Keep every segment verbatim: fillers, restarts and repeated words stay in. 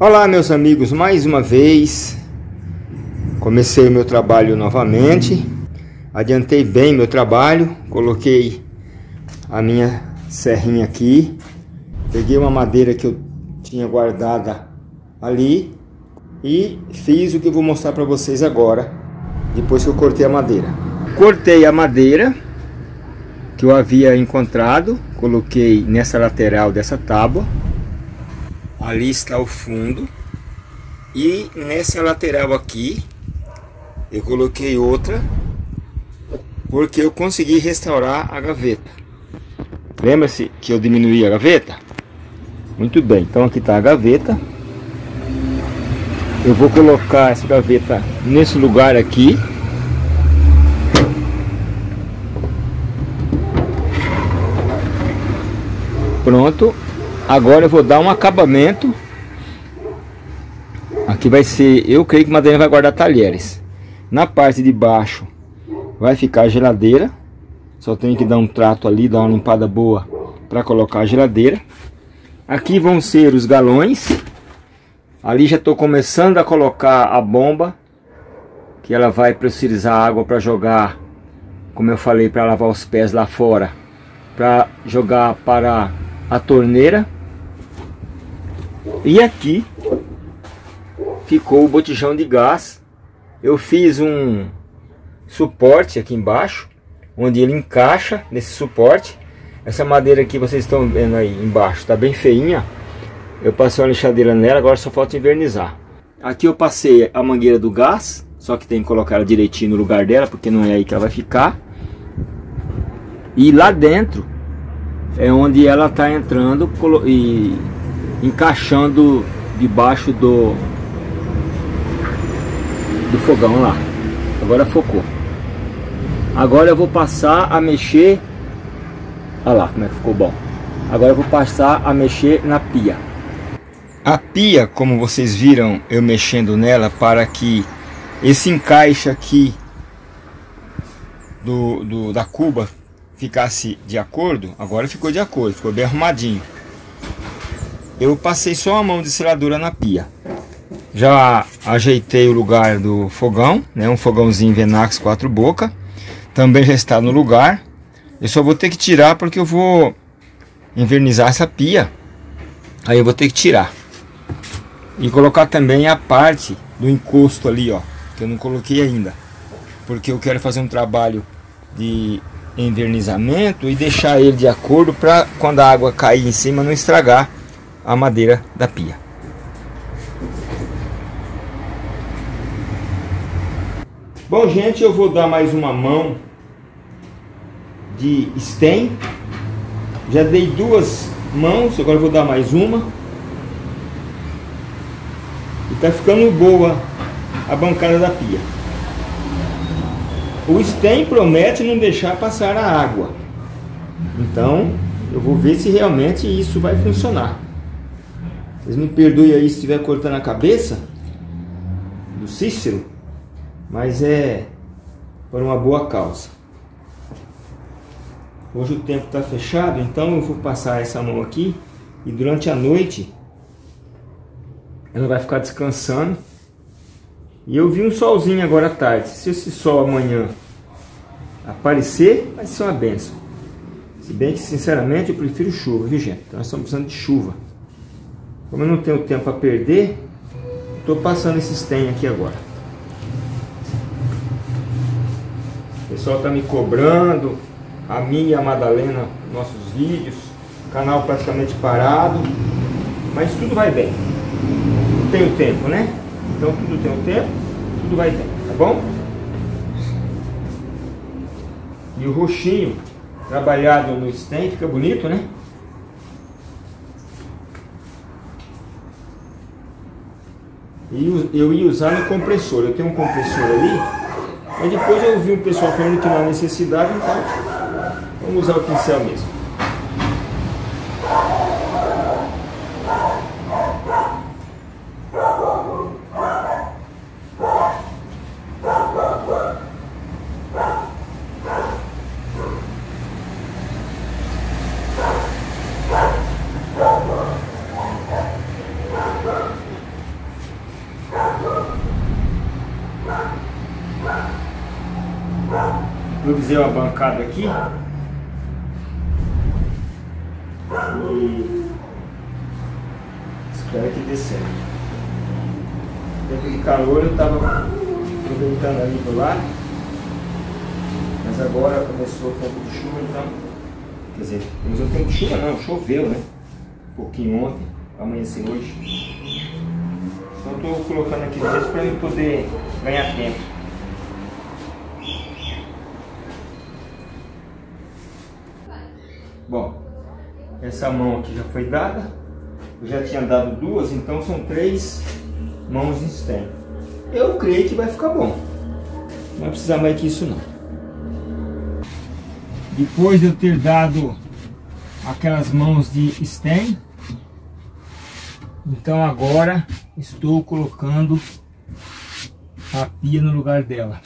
Olá meus amigos, mais uma vez comecei o meu trabalho novamente. Adiantei bem meu trabalho, coloquei a minha serrinha aqui, peguei uma madeira que eu tinha guardada ali e fiz o que eu vou mostrar para vocês agora, depois que eu cortei a madeira. Cortei a madeira que eu havia encontrado, coloquei nessa lateral dessa tábua. Ali está o fundo, e nessa lateral aqui eu coloquei outra, porque eu consegui restaurar a gaveta. Lembra-se que eu diminuí a gaveta? Muito bem, então aqui está a gaveta. Eu vou colocar essa gaveta nesse lugar aqui. Pronto. Agora eu vou dar um acabamento. Aqui vai ser, eu creio que a madeira vai guardar talheres. Na parte de baixo vai ficar a geladeira. Só tenho que dar um trato ali, dar uma limpada boa para colocar a geladeira. Aqui vão ser os galões. Ali já estou começando a colocar a bomba, que ela vai pressurizar água para jogar, como eu falei, para lavar os pés lá fora, para jogar para a torneira. E aqui ficou o botijão de gás. Eu fiz um suporte aqui embaixo, onde ele encaixa nesse suporte. Essa madeira que vocês estão vendo aí embaixo está bem feinha. Eu passei uma lixadeira nela, agora só falta invernizar. Aqui eu passei a mangueira do gás, só que tem que colocar ela direitinho no lugar dela, porque não é aí que ela vai ficar. E lá dentro é onde ela está entrando e encaixando debaixo do do fogão lá. Agora focou. Agora eu vou passar a mexer. Olha lá como é que ficou bom. Agora eu vou passar a mexer na pia. A pia, como vocês viram eu mexendo nela, para que esse encaixe aqui do, do da cuba ficasse de acordo. Agora ficou de acordo, ficou bem arrumadinho. Eu passei só a mão de seladora na pia. Já ajeitei o lugar do fogão, né? Um fogãozinho Venax quatro boca. Também já está no lugar. Eu só vou ter que tirar porque eu vou invernizar essa pia. Aí eu vou ter que tirar. E colocar também a parte do encosto ali, ó, que eu não coloquei ainda. Porque eu quero fazer um trabalho de envernizamento e deixar ele de acordo para quando a água cair em cima não estragar a madeira da pia. Bom, gente, eu vou dar mais uma mão de stem. Já dei duas mãos, agora eu vou dar mais uma. E tá ficando boa a bancada da pia. O stem promete não deixar passar a água. Então eu vou ver se realmente isso vai funcionar. Vocês me perdoem aí se estiver cortando a cabeça do Cícero, mas é por uma boa causa. Hoje o tempo está fechado, então eu vou passar essa mão aqui e durante a noite ela vai ficar descansando. E eu vi um solzinho agora à tarde. Se esse sol amanhã aparecer, vai ser uma benção. Se bem que sinceramente eu prefiro chuva, viu gente? Então nós estamos precisando de chuva. Como eu não tenho tempo a perder, estou passando esse stem aqui agora. O pessoal está me cobrando, a minha e a Madalena, nossos vídeos, canal praticamente parado, mas tudo vai bem. Tem o tempo, né? Então tudo tem o tempo, tudo vai bem, tá bom? E o roxinho trabalhado no stem fica bonito, né? E eu ia usar no compressor. Eu tenho um compressor ali, mas depois eu ouvi um pessoal falando que não há necessidade, então vamos usar o pincel mesmo. improvisei uma bancada aqui. E espero que dê certo. Tempo de calor eu estava aproveitando ali do lado, mas agora começou o tempo de chuva, então, quer dizer, começou o tempo de chuva não, choveu, né? Um pouquinho ontem, amanhecer hoje. Então estou colocando aqui dentro para eu poder ganhar tempo. Bom, essa mão aqui já foi dada. Eu já tinha dado duas, então são três mãos de stem. Eu creio que vai ficar bom. Não vai precisar mais que isso não. Depois de eu ter dado aquelas mãos de stem, então agora estou colocando a pia no lugar dela.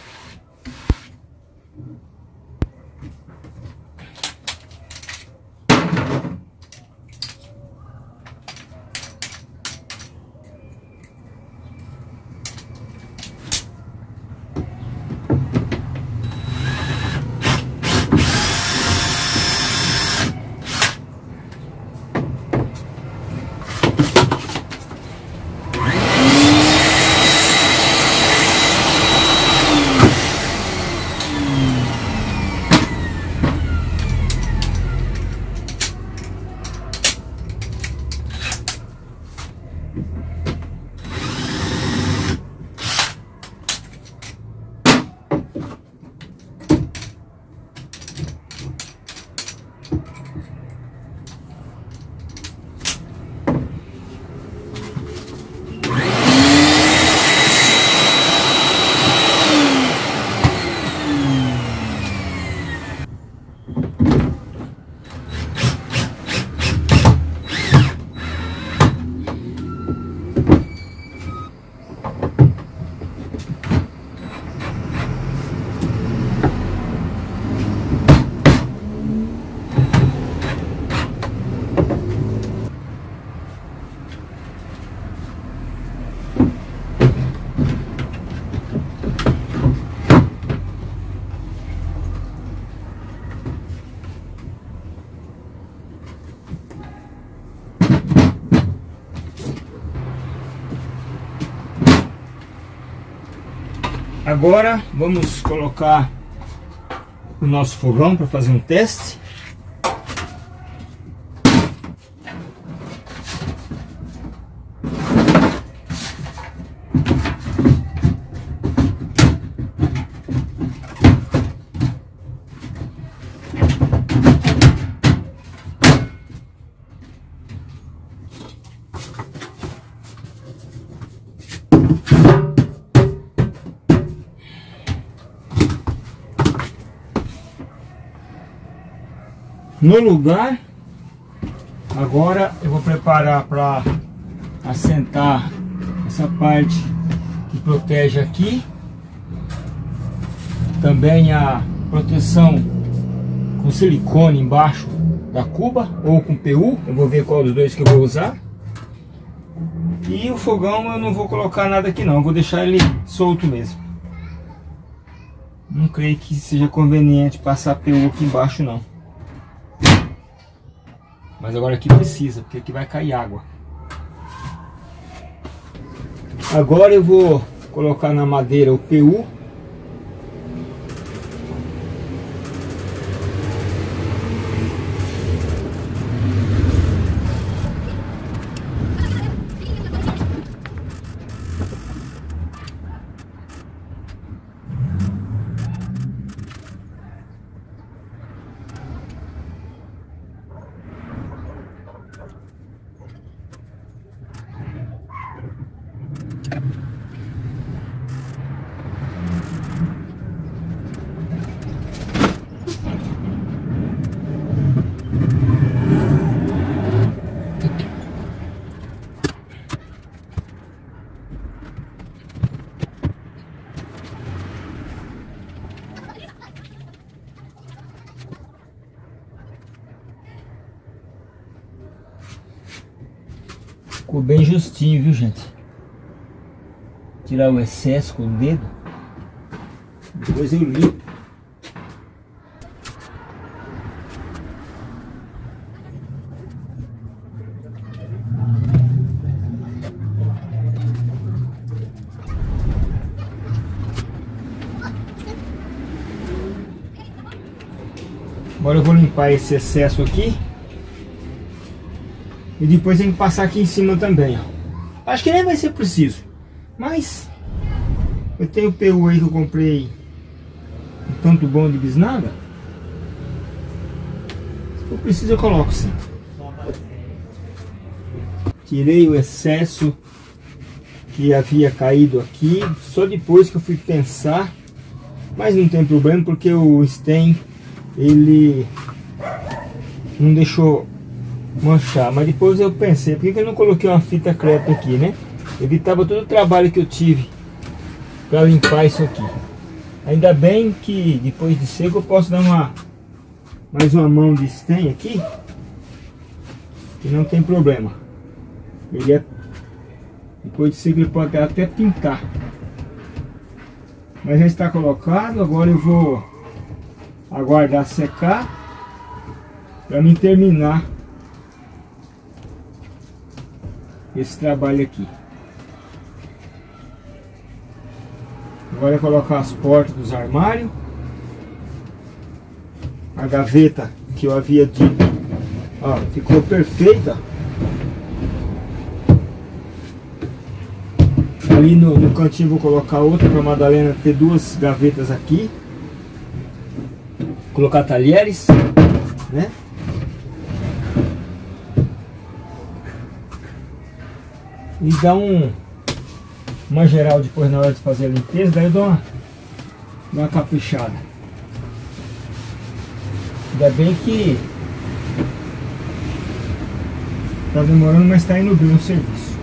Agora vamos colocar o nosso fogão para fazer um teste. No lugar, agora eu vou preparar para assentar essa parte que protege aqui, também a proteção com silicone embaixo da cuba ou com P U, eu vou ver qual dos dois que eu vou usar. E o fogão eu não vou colocar nada aqui não, eu vou deixar ele solto mesmo. Não creio que seja conveniente passar P U aqui embaixo não. Mas agora aqui precisa, porque aqui vai cair água. Agora eu vou colocar na madeira o P U. Ficou bem justinho, viu, gente? Tirar o excesso com o dedo. Depois eu limpo. Agora eu vou limpar esse excesso aqui. E depois tem que passar aqui em cima também, ó. Acho que nem vai ser preciso. Mas eu tenho o P U aí que eu comprei um tanto bom de bisnaga. Se for preciso eu coloco sim. Tirei o excesso que havia caído aqui. Só depois que eu fui pensar. Mas não tem problema porque o stem ele não deixou manchar. Mas depois eu pensei, por que eu não coloquei uma fita crepe aqui, né? Evitava todo o trabalho que eu tive para limpar isso aqui. Ainda bem que depois de seco eu posso dar uma mais uma mão de stem aqui, que não tem problema. Ele é, depois de seco ele pode até pintar. Mas já está colocado. Agora eu vou aguardar secar para mim terminar esse trabalho aqui. Agora é colocar as portas dos armários. A gaveta que eu havia dito, ó, ficou perfeita. Ali no, no cantinho vou colocar outra para a Madalena ter duas gavetas aqui. Colocar talheres, né? E dar um, uma geral depois na hora de fazer a limpeza. Daí eu dou uma, dou uma caprichada. Ainda bem que tá demorando, mas tá indo bem o serviço.